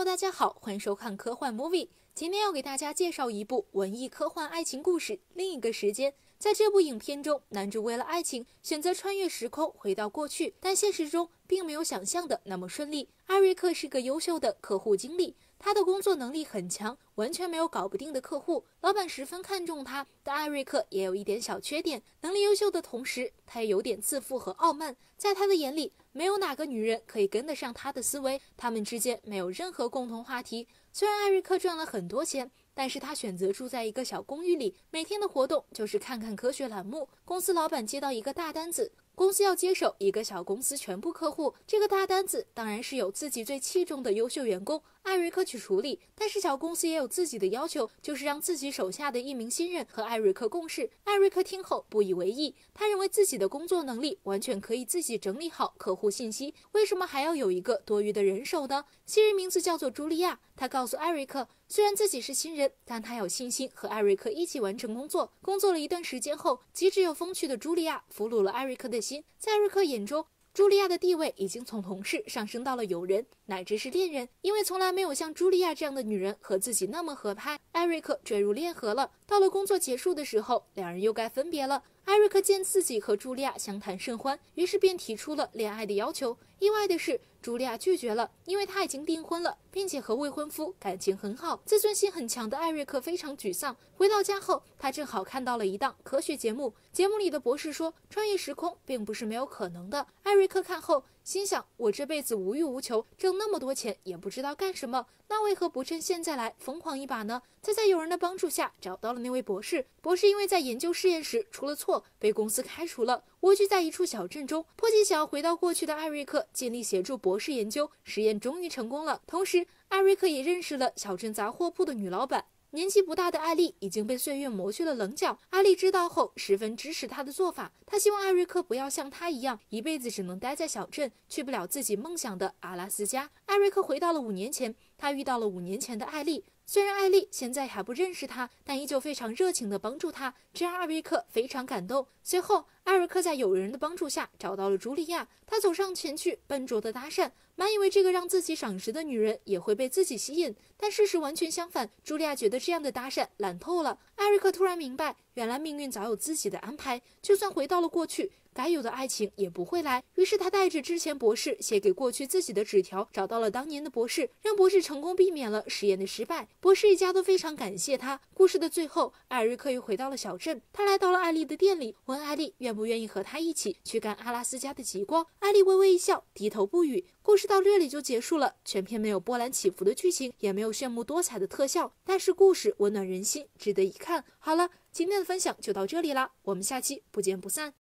大家好，欢迎收看科幻 movie。今天要给大家介绍一部文艺科幻爱情故事《另一个时间》。在这部影片中，男主为了爱情选择穿越时空回到过去，但现实中并没有想象的那么顺利。艾瑞克是个优秀的客户经理，他的工作能力很强，完全没有搞不定的客户，老板十分看重他。但艾瑞克也有一点小缺点，能力优秀的同时，他也有点自负和傲慢。在他的眼里，没有哪个女人可以跟得上他的思维，他们之间没有任何共同话题。虽然艾瑞克赚了很多钱，但是他选择住在一个小公寓里，每天的活动就是看看科学栏目。公司老板接到一个大单子，公司要接手一个小公司全部客户，这个大单子当然是由自己最器重的优秀员工艾瑞克去处理，但是小公司也有自己的要求，就是让自己手下的一名新人和艾瑞克共事。艾瑞克听后不以为意，他认为自己的工作能力完全可以自己整理好客户信息，为什么还要有一个多余的人手呢？新人名字叫做茱莉亚，他告诉艾瑞克，虽然自己是新人，但他有信心和艾瑞克一起完成工作。工作了一段时间后，机智又风趣的茱莉亚俘虏了艾瑞克的心。在艾瑞克眼中，茱莉亚的地位已经从同事上升到了友人，乃至是恋人，因为从来没有像茱莉亚这样的女人和自己那么合拍。艾瑞克坠入恋河了。到了工作结束的时候，两人又该分别了。艾瑞克见自己和茱莉亚相谈甚欢，于是便提出了恋爱的要求。意外的是，茱莉亚拒绝了，因为她已经订婚了，并且和未婚夫感情很好。自尊心很强的艾瑞克非常沮丧。回到家后，他正好看到了一档科学节目，节目里的博士说穿越时空并不是没有可能的。艾瑞克看后心想，我这辈子无欲无求，挣那么多钱也不知道干什么，那为何不趁现在来疯狂一把呢？在友人的帮助下找到了那位博士，博士因为在研究试验时出了错，被公司开除了，蜗居在一处小镇中。迫切想要回到过去的艾瑞克尽力协助博士研究，实验终于成功了。同时，艾瑞克也认识了小镇杂货铺的女老板。年纪不大的艾丽已经被岁月磨去了棱角，艾丽知道后十分支持他的做法，她希望艾瑞克不要像他一样一辈子只能待在小镇，去不了自己梦想的阿拉斯加。艾瑞克回到了5年前，他遇到了5年前的艾丽，虽然艾丽现在还不认识他，但依旧非常热情地帮助他，这让艾瑞克非常感动。随后，艾瑞克在友人的帮助下找到了茱莉亚，他走上前去笨拙地搭讪，满以为这个让自己赏识的女人也会被自己吸引，但事实完全相反，茱莉亚觉得这样的搭讪懒透了。艾瑞克突然明白，原来命运早有自己的安排，就算回到了过去，该有的爱情也不会来。于是他带着之前博士写给过去自己的纸条，找到了当年的博士，让博士成功避免了实验的失败。博士一家都非常感谢他。故事的最后，艾瑞克又回到了小镇，他来到了艾丽的店里，问艾丽愿不愿意和他一起去干阿拉斯加的极光。艾丽微微一笑，低头不语。故事到这里就结束了，全片没有波澜起伏的剧情，也没有炫目多彩的特效，但是故事温暖人心，值得一看。好了，今天的分享就到这里啦，我们下期不见不散。